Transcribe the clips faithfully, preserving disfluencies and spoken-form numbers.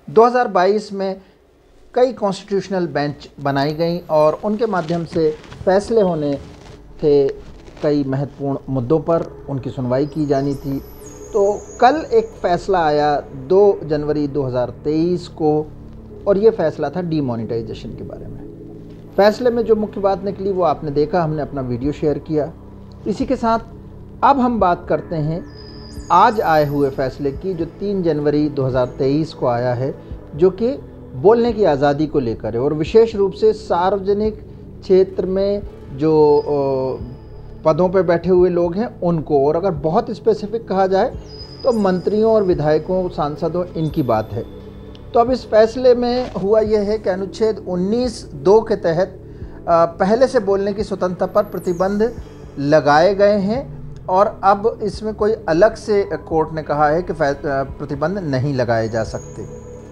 दो हज़ार बाईस में कई कॉन्स्टिट्यूशनल बेंच बनाई गई और उनके माध्यम से फैसले होने थे। कई महत्वपूर्ण मुद्दों पर उनकी सुनवाई की जानी थी। तो कल एक फ़ैसला आया दो जनवरी दो हज़ार तेईस को, और ये फ़ैसला था डीमोनेटाइजेशन के बारे में। फ़ैसले में जो मुख्य बात निकली वो आपने देखा, हमने अपना वीडियो शेयर किया। इसी के साथ अब हम बात करते हैं आज आए हुए फ़ैसले की, जो तीन जनवरी दो हज़ार तेईस को आया है, जो कि बोलने की आज़ादी को लेकर है और विशेष रूप से सार्वजनिक क्षेत्र में जो पदों पर बैठे हुए लोग हैं उनको, और अगर बहुत स्पेसिफिक कहा जाए तो मंत्रियों और विधायकों, सांसदों, इनकी बात है। तो अब इस फैसले में हुआ यह है कि अनुच्छेद उन्नीस दो के तहत पहले से बोलने की स्वतंत्रता पर प्रतिबंध लगाए गए हैं और अब इसमें कोई अलग से कोर्ट ने कहा है कि प्रतिबंध नहीं लगाए जा सकते।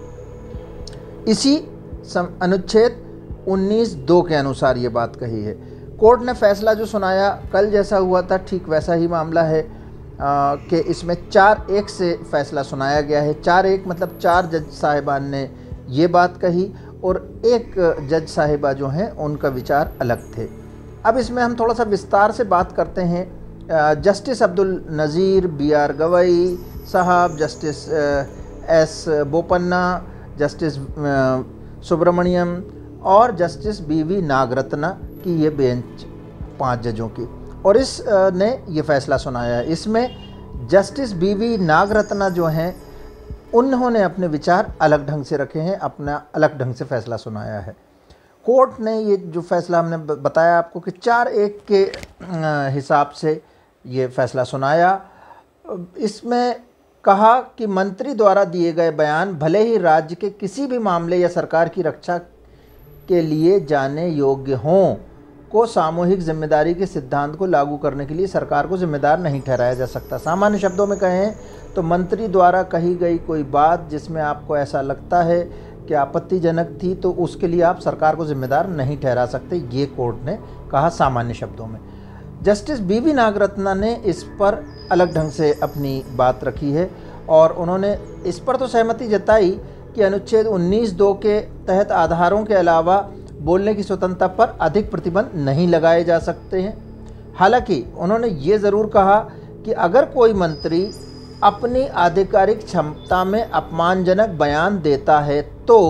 इसी अनुच्छेद उन्नीस दो के अनुसार ये बात कही है। कोर्ट ने फैसला जो सुनाया कल जैसा हुआ था ठीक वैसा ही मामला है कि इसमें चार एक से फैसला सुनाया गया है। चार एक मतलब चार जज साहिबान ने ये बात कही और एक जज साहिबा जो हैं उनका विचार अलग थे। अब इसमें हम थोड़ा सा विस्तार से बात करते हैं। जस्टिस अब्दुल नज़ीर बी आर गवई साहब, जस्टिस एस बोपन्ना, जस्टिस सुब्रमण्यम और जस्टिस बी वी नागरत्ना की ये बेंच पांच जजों की, और इस ने ये फैसला सुनाया है। इसमें जस्टिस बी वी नागरत्ना जो हैं उन्होंने अपने विचार अलग ढंग से रखे हैं, अपना अलग ढंग से फैसला सुनाया है। कोर्ट ने ये जो फैसला हमने बताया आपको कि चार एक के हिसाब से ये फैसला सुनाया। इसमें कहा कि मंत्री द्वारा दिए गए बयान भले ही राज्य के किसी भी मामले या सरकार की रक्षा के लिए जाने योग्य हों, को सामूहिक जिम्मेदारी के सिद्धांत को लागू करने के लिए सरकार को जिम्मेदार नहीं ठहराया जा सकता। सामान्य शब्दों में कहें तो मंत्री द्वारा कही गई कोई बात जिसमें आपको ऐसा लगता है कि आपत्तिजनक थी, तो उसके लिए आप सरकार को जिम्मेदार नहीं ठहरा सकते, ये कोर्ट ने कहा सामान्य शब्दों में। जस्टिस बी वी नागरत्ना ने इस पर अलग ढंग से अपनी बात रखी है और उन्होंने इस पर तो सहमति जताई कि अनुच्छेद उन्नीस दो के तहत आधारों के अलावा बोलने की स्वतंत्रता पर अधिक प्रतिबंध नहीं लगाए जा सकते हैं। हालांकि उन्होंने ये ज़रूर कहा कि अगर कोई मंत्री अपनी आधिकारिक क्षमता में अपमानजनक बयान देता है तो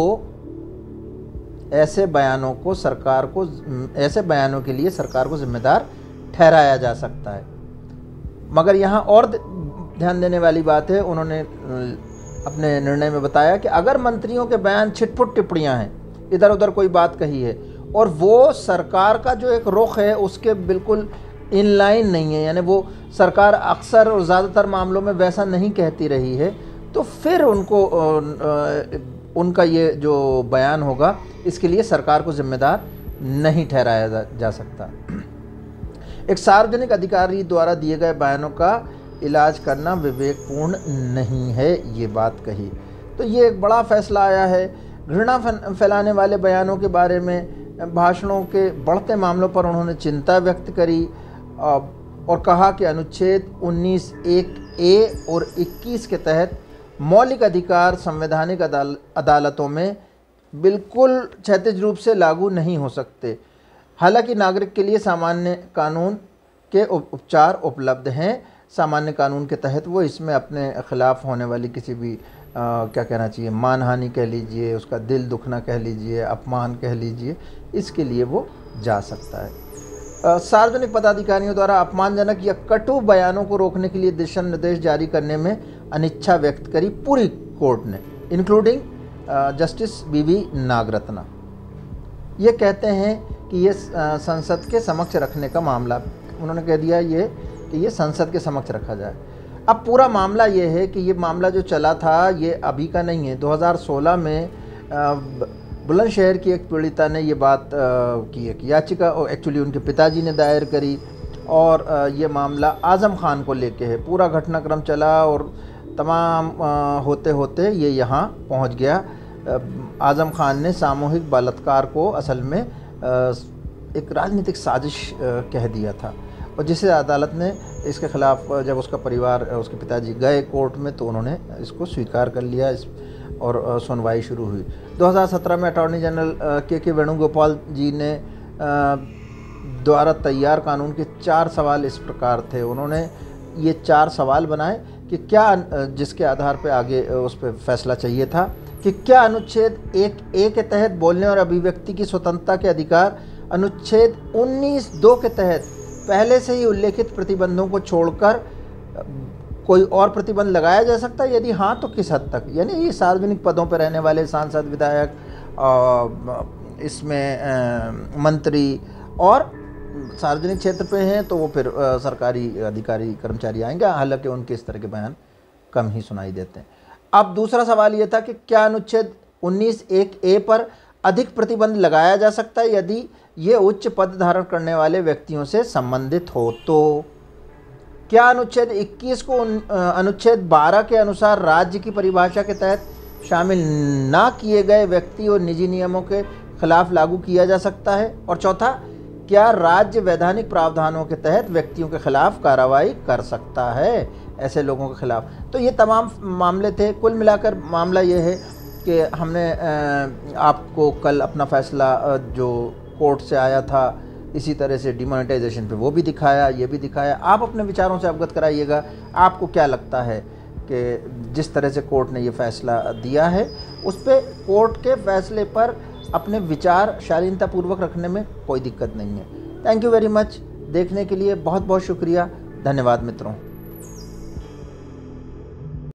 ऐसे बयानों को सरकार को ऐसे बयानों के लिए सरकार को जिम्मेदार ठहराया जा सकता है। मगर यहाँ और ध्यान देने वाली बात है, उन्होंने अपने निर्णय में बताया कि अगर मंत्रियों के बयान छिटपुट टिप्पणियाँ हैं, इधर उधर कोई बात कही है और वो सरकार का जो एक रुख है उसके बिल्कुल इन लाइन नहीं है, यानी वो सरकार अक्सर और ज़्यादातर मामलों में वैसा नहीं कहती रही है, तो फिर उनको उनका ये जो बयान होगा इसके लिए सरकार को जिम्मेदार नहीं ठहराया जा सकता। एक सार्वजनिक अधिकारी द्वारा दिए गए बयानों का इलाज करना विवेकपूर्ण नहीं है, ये बात कही। तो ये एक बड़ा फैसला आया है। घृणा फैलाने वाले बयानों के बारे में, भाषणों के बढ़ते मामलों पर उन्होंने चिंता व्यक्त करी और कहा कि अनुच्छेद उन्नीस एक ए और इक्कीस के तहत मौलिक अधिकार संवैधानिक अदाल, अदालतों में बिल्कुल क्षैतिज रूप से लागू नहीं हो सकते। हालांकि नागरिक के लिए सामान्य कानून के उपचार उपलब्ध हैं। सामान्य कानून के तहत वो इसमें अपने खिलाफ होने वाली किसी भी आ, क्या कहना चाहिए, मानहानि कह लीजिए, उसका दिल दुखना कह लीजिए, अपमान कह लीजिए, इसके लिए वो जा सकता है। सार्वजनिक पदाधिकारियों द्वारा अपमानजनक या कटु बयानों को रोकने के लिए दिशा निर्देश जारी करने में अनिच्छा व्यक्त करी पूरी कोर्ट ने, इंक्लूडिंग जस्टिस बी वी नागरत्ना। ये कहते हैं कि ये संसद के समक्ष रखने का मामला, उन्होंने कह दिया ये कि ये संसद के समक्ष रखा जाए। अब पूरा मामला ये है कि ये मामला जो चला था ये अभी का नहीं है। दो हज़ार सोलह में बुलंदशहर की एक पीड़िता ने ये बात की एक याचिका एक्चुअली उनके पिताजी ने दायर करी और ये मामला आज़म खान को लेके है। पूरा घटनाक्रम चला और तमाम होते होते ये यहाँ पहुँच गया। आज़म खान ने सामूहिक बलात्कार को असल में एक राजनीतिक साजिश कह दिया था और जिसे अदालत ने इसके ख़िलाफ़, जब उसका परिवार, उसके पिताजी गए कोर्ट में तो उन्होंने इसको स्वीकार कर लिया। इस और सुनवाई शुरू हुई। दो हज़ार सत्रह में अटॉर्नी जनरल के के वेणुगोपाल जी ने द्वारा तैयार कानून के चार सवाल इस प्रकार थे। उन्होंने ये चार सवाल बनाए कि क्या, जिसके आधार पर आगे उस पर फैसला चाहिए था कि क्या अनुच्छेद एक ए के तहत बोलने और अभिव्यक्ति की स्वतंत्रता के अधिकार अनुच्छेद उन्नीस दो के तहत पहले से ही उल्लेखित प्रतिबंधों को छोड़कर कोई और प्रतिबंध लगाया जा सकता है, यदि हाँ तो किस हद तक। यानी ये सार्वजनिक पदों पर रहने वाले सांसद, विधायक, इसमें मंत्री और सार्वजनिक क्षेत्र पे हैं तो वो फिर सरकारी अधिकारी कर्मचारी आएंगे, हालांकि उनके इस तरह के बयान कम ही सुनाई देते हैं। अब दूसरा सवाल ये था कि क्या अनुच्छेद उन्नीस एक ए पर अधिक प्रतिबंध लगाया जा सकता है यदि ये उच्च पद धारण करने वाले व्यक्तियों से संबंधित हो तो। क्या अनुच्छेद इक्कीस को अनुच्छेद बारह के अनुसार राज्य की परिभाषा के तहत शामिल ना किए गए व्यक्ति और निजी नियमों के खिलाफ लागू किया जा सकता है। और चौथा, क्या राज्य वैधानिक प्रावधानों के तहत व्यक्तियों के खिलाफ कार्रवाई कर सकता है ऐसे लोगों के खिलाफ। तो ये तमाम मामले थे। कुल मिलाकर मामला ये है कि हमने आपको कल अपना फैसला जो कोर्ट से आया था इसी तरह से डिमोनेटाइजेशन पे वो भी दिखाया, ये भी दिखाया। आप अपने विचारों से अवगत कराइएगा, आपको क्या लगता है कि जिस तरह से कोर्ट ने ये फैसला दिया है उस पर कोर्ट के फैसले पर अपने विचार शालीनतापूर्वक रखने में कोई दिक्कत नहीं है। Thank you very much. देखने के लिए बहुत बहुत शुक्रिया। धन्यवाद मित्रों।